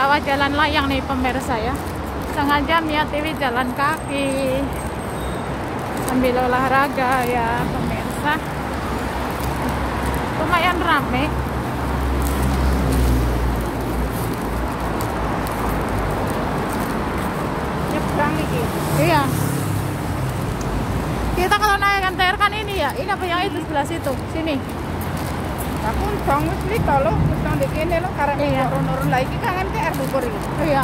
bawah jalan layang nih pemirsa ya. Sengaja Mia TV jalan kaki sambil olahraga ya pemirsa. Lumayan rame. Nyebrang iki. Iya. Kita kalau naik MTR kan ini ya, ini apa yang itu sebelah situ, sini. Aku dong wis lito lho, wis nang ndek kene lho karep Iya. nurun lah iki kan MTR Bogor iki. Iya.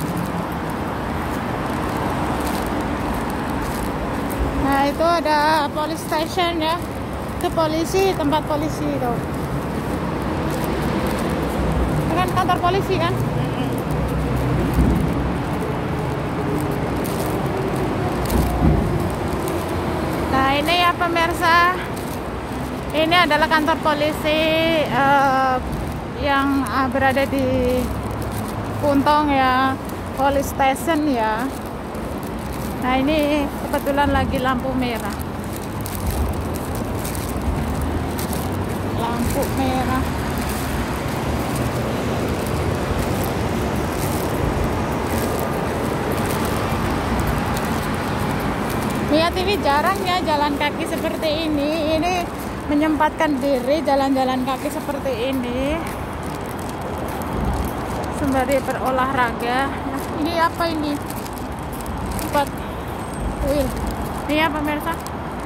Nah itu ada police station ya, itu polisi, tempat polisi itu. Itu kan kantor polisi kan? Nah ini ya pemirsa, ini adalah kantor polisi yang berada di Puntong ya, police station ya. Nah ini kebetulan lagi lampu merah. Lampu merah. Mia TV jarang ya jalan kaki seperti ini. Ini menyempatkan diri jalan-jalan kaki seperti ini sembari berolahraga. Nah, ini apa ini? Tempat wheel. Ini ya pemirsa.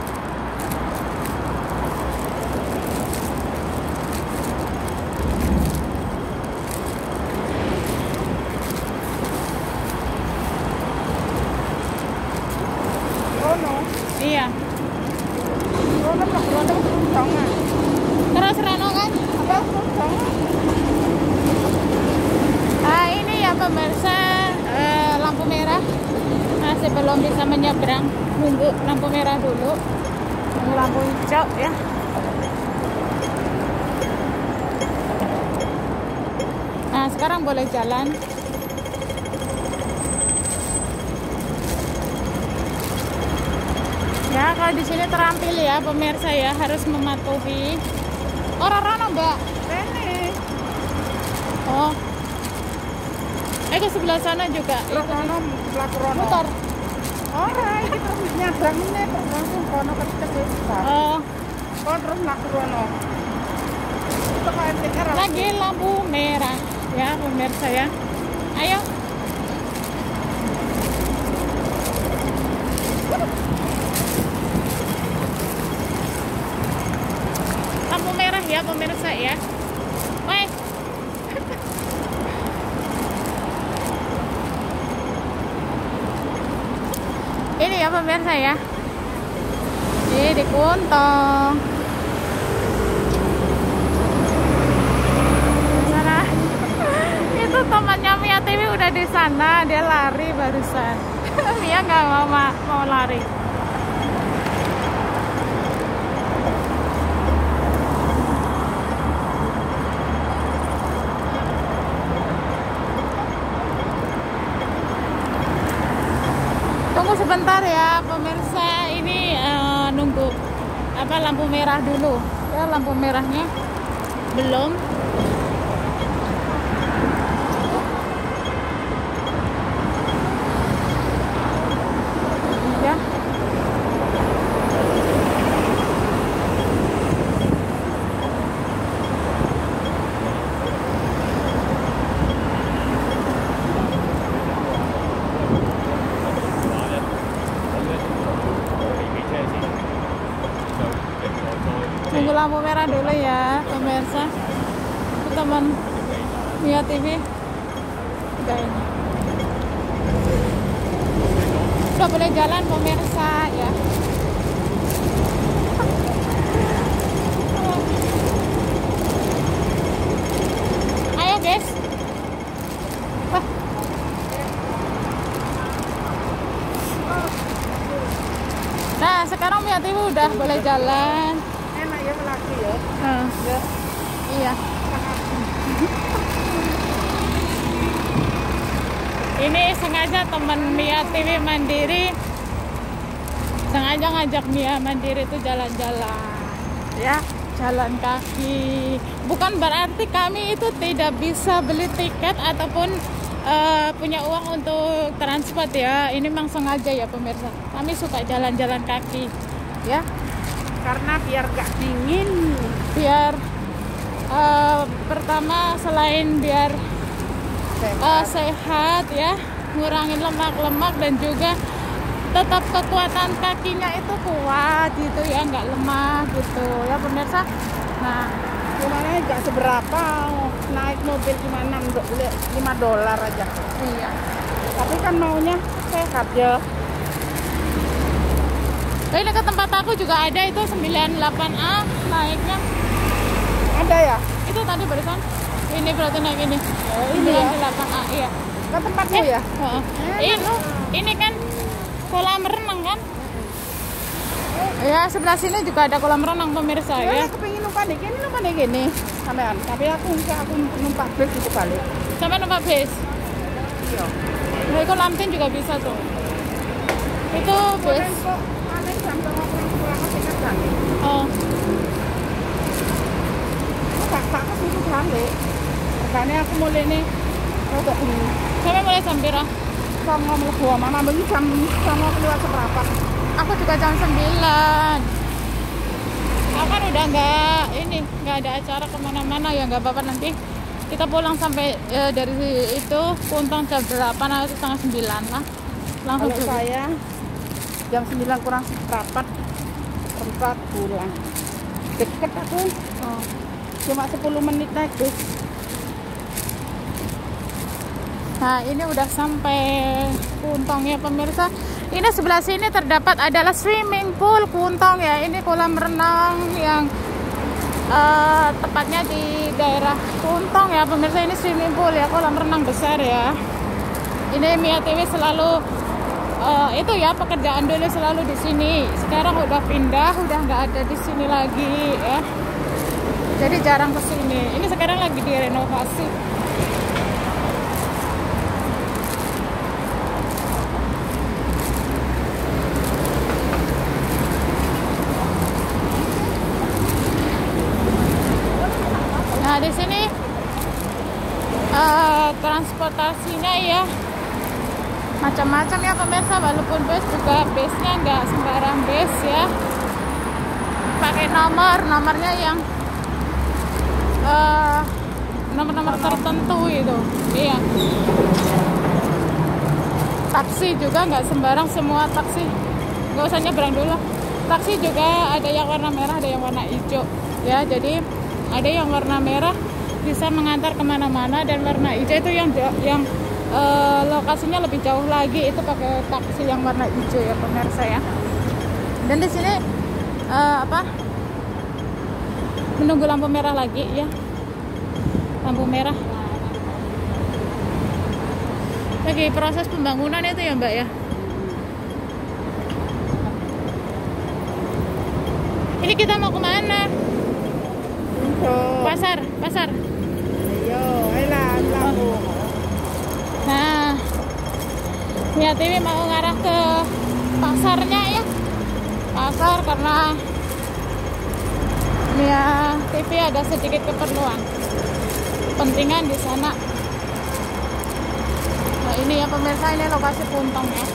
Rono. Iya. Rono kok rono dong. Terus Rano kan? Apa dong? Nah ini ya pemirsa, lampu merah. Masih belum bisa menyeberang, nunggu lampu merah dulu, nunggu lampu hijau ya. Nah sekarang boleh jalan. Ya kalau di sini terampil ya pemirsa ya, harus mematuhi. Orang-orang mbak. Rene. Oh. Ke sebelah sana juga. Rono mlaku rono. Motor. Ora, iki terus nyabrang meneh terus langsung kono ke desa. Oh. Kon terus mlaku rono. Teko MTR Lagi lampu merah ya pemirsa ya. Ayo. Lampu merah ya pemirsa ya. Woi. Ini ya pemirsa ya. Ini di Puntong. Sana. Itu temannya Mia TV udah di sana, dia lari barusan. Mia nggak mau lari. Tunggu sebentar ya pemirsa, ini nunggu apa lampu merah dulu ya, lampu merahnya belum. Ya. Tunggu lampu merah dulu ya pemirsa. Itu teman Mia TV udah ini. Udah boleh jalan pemirsa ya. Ayo guys. Wah. Nah sekarang Mia TV udah boleh jalan. enak ya lagi ya. Ya. Iya. Ini sengaja teman Mia TV Mandiri sengaja ngajak Mia Mandiri itu jalan-jalan ya, jalan kaki. Bukan berarti kami itu tidak bisa beli tiket ataupun punya uang untuk transport ya. Ini memang sengaja ya pemirsa. Kami suka jalan-jalan kaki ya. Karena biar gak dingin. Biar pertama selain biar sehat ya, ngurangin lemak-lemak dan juga tetap kekuatan kakinya itu kuat gitu ya, nggak lemah gitu ya pemirsa. Nah, Gimana gak seberapa, naik mobil cuma $5 aja. iya. Tapi kan maunya sehat ya. Ini ke tempat aku juga ada itu 98A naiknya. Ada ya? Itu tadi barusan. Ini berarti naik ini. Oh, ini ya? 98A iya. Ke tempatmu ya? Heeh. Ini kan kolam renang kan? Ya, sebelah sini juga ada kolam renang pemirsa ya. Aku pengen numpak dek gini sampean. Tapi aku numpak bis itu balik. Sampai numpak bis. Iya. Nah, itu Lamtin juga bisa tuh. Itu bis. Kok aneh jam pulang ke sini balik. Oh, Tak ke situ balik. Makanya aku mulai nih rada ini. sampai mulai jam pira? Sama mlebu mama bengi jam sama keluar seberapa. Aku juga jam 9. Aku kan udah nggak ada acara kemana-mana ya, nggak apa-apa nanti kita pulang sampai dari itu Kuntong jam 8 atau setengah 9 lah. Langsung Kalau saya jam 9 kurang seperempat pulang. Deket aku, Oh. cuma 10 menit naik bis. Nah, ini udah sampai Kuntong ya pemirsa. Ini sebelah sini terdapat adalah swimming pool Kuntong ya. Ini kolam renang yang tepatnya di daerah Kuntong ya pemirsa. Ini swimming pool ya, kolam renang besar ya. Ini Mia TV selalu itu ya, pekerjaan dulu selalu di sini. Sekarang udah pindah, udah nggak ada di sini lagi ya. Jadi jarang ke sini. Ini sekarang lagi direnovasi. Nah, di sini transportasinya ya macam-macam ya pemirsa, walaupun bus juga busnya nggak sembarang bus ya, pakai nomornya yang nomor-nomor tertentu itu. Iya, taksi juga nggak sembarang, semua taksi nggak usah nyebrang dulu. Taksi juga ada yang warna merah, ada yang warna hijau ya. Jadi ada yang warna merah bisa mengantar kemana-mana, dan warna hijau itu yang lokasinya lebih jauh lagi, itu pakai taksi yang warna hijau ya pemirsa ya. Dan di sini menunggu lampu merah lagi ya, lampu merah lagi proses pembangunan itu ya Mbak ya. Ini kita mau kemana? Pasar. Ayo, ayolah, lampu. Nah, Mia TV mau ngarah ke pasarnya ya. Pasar karena Mia TV ada sedikit keperluan, kepentingan di sana. Nah, ini ya pemirsa, ini lokasi Kuntong ya.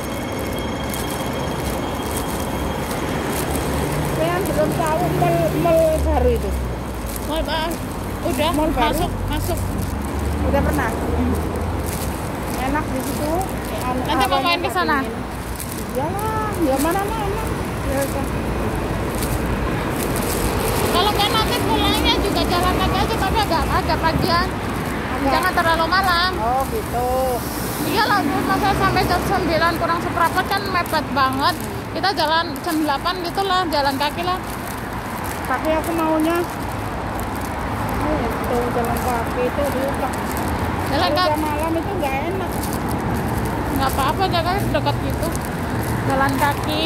Saya belum tahu mall baru itu. Mall udah Mall baru? masuk. Udah pernah? Enak di situ. Nanti mau main ke sana? Iyalah, ya mana-mana. Ya, Kalau nggak nanti pulangnya juga jalan kaki aja, tapi agak pagian. Jangan terlalu malam. Oh gitu. Iya lah, masa sampai jam 9 kurang seperempat kan mepet banget. Kita jalan jam 8 gitu lah, jalan kaki lah. Tapi aku maunya itu jalan kaki itu juga. Jalan Kalau kaki jam malam itu nggak enak. nggak apa-apa, jangan dekat gitu. Jalan kaki.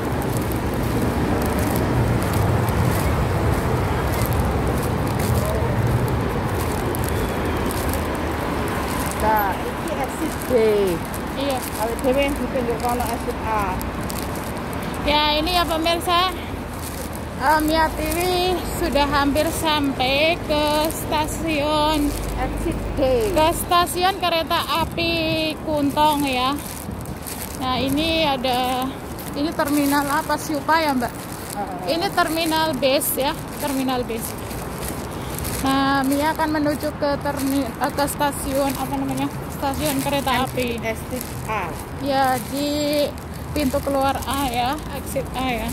Nah, ini exit B. Iya. Kalau dewe yang dipinggir kono exit A. Ya ini ya pemirsa, Mia TV sudah hampir sampai ke stasiun Exit D. kereta api Kuntong ya. Nah ini terminal apa Siupa ya Mbak? Ini terminal base ya, terminal base. Nah Mia akan menuju ke stasiun apa namanya? Stasiun kereta api. Exit A. Ya di pintu keluar A ya, exit A ya.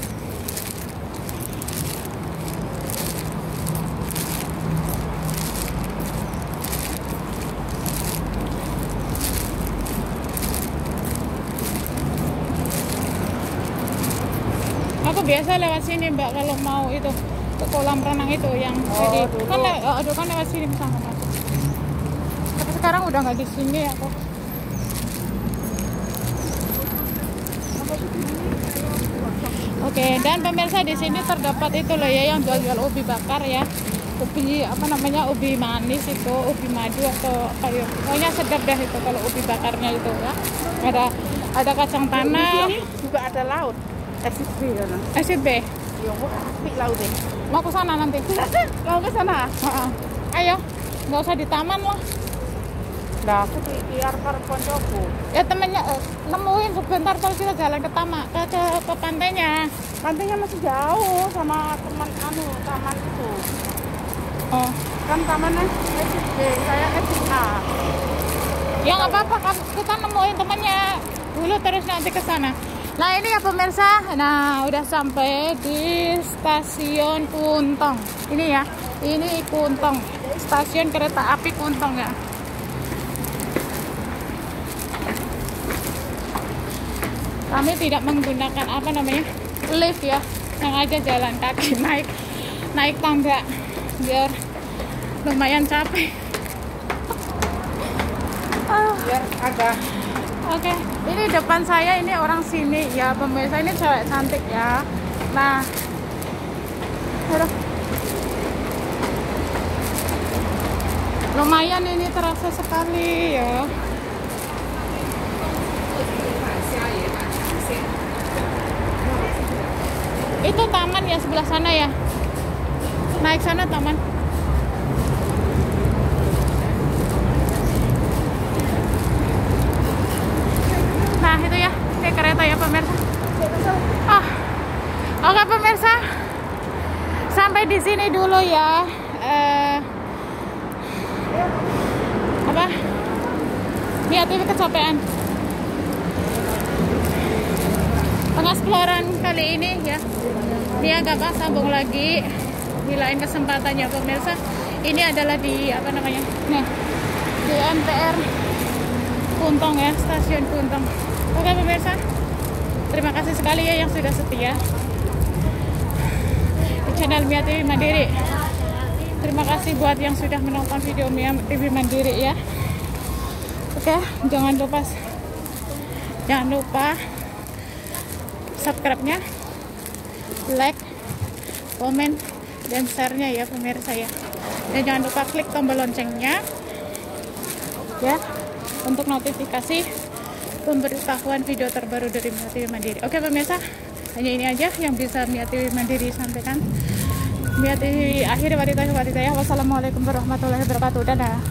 Aku biasa lewat sini Mbak kalau mau itu ke kolam renang itu yang jadi kan lewat sini sama Mas. Tapi sekarang udah nggak di sini aku. Oke, dan pemirsa di sini terdapat itu loh ya yang jual-jual ubi bakar ya. Ubi apa namanya? Ubi manis itu, ubi madu atau apa ya. Pokoknya sedap deh itu kalau ubi bakarnya itu ya. Ada kacang tanah, Juga ada laut. Exit B kan. SCB. Yo, api laut deh. Mau ke sana nanti. Mau ke sana? Ayo, nggak usah di taman lah. Lah, aku di arep koncoku. Ya temennya nemuin sebentar kalau kita jalan ke taman ke pantainya. Pantainya masih jauh sama teman taman itu. Oh, Kan tamannya exit B, saya exit A. ya nggak apa-apa kan kita nemuin temennya dulu terus nanti ke sana. Nah ini ya pemirsa, nah udah sampai di stasiun Kuntong. Ini ya, ini Kuntong, stasiun kereta api Kuntong ya. Kami tidak menggunakan apa namanya lift ya, yang aja jalan kaki naik tangga biar lumayan capek. Biar agak Oke, ini depan saya ini orang sini ya pemirsa, ini cewek cantik ya. Nah, aduh. Lumayan ini terasa sekali ya. Itu taman ya sebelah sana ya. Naik sana taman. Nah itu ya, ini kereta ya pemirsa. Oke pemirsa, sampai di sini dulu ya. Mia TV kecapean. Pengeksploran kali ini ya. Mia gak sambung lagi di lain kesempatannya pemirsa. Ini adalah di apa namanya? Nah, di MTR Kuntong ya, stasiun Kuntong. Oke pemirsa, terima kasih sekali ya yang sudah setia di channel Mia TV Mandiri. Terima kasih buat yang sudah menonton video Mia TV Mandiri ya. Oke, jangan lupa subscribe-nya, like, komen, dan share-nya ya pemirsa ya. Dan jangan lupa klik tombol loncengnya ya untuk notifikasi pemberitahuan video terbaru dari Mia TV Mandiri. Oke pemirsa, hanya ini aja yang bisa Mia TV Mandiri sampaikan. Mia TV akhir wassalamualaikum warahmatullahi wabarakatuh. Dadah.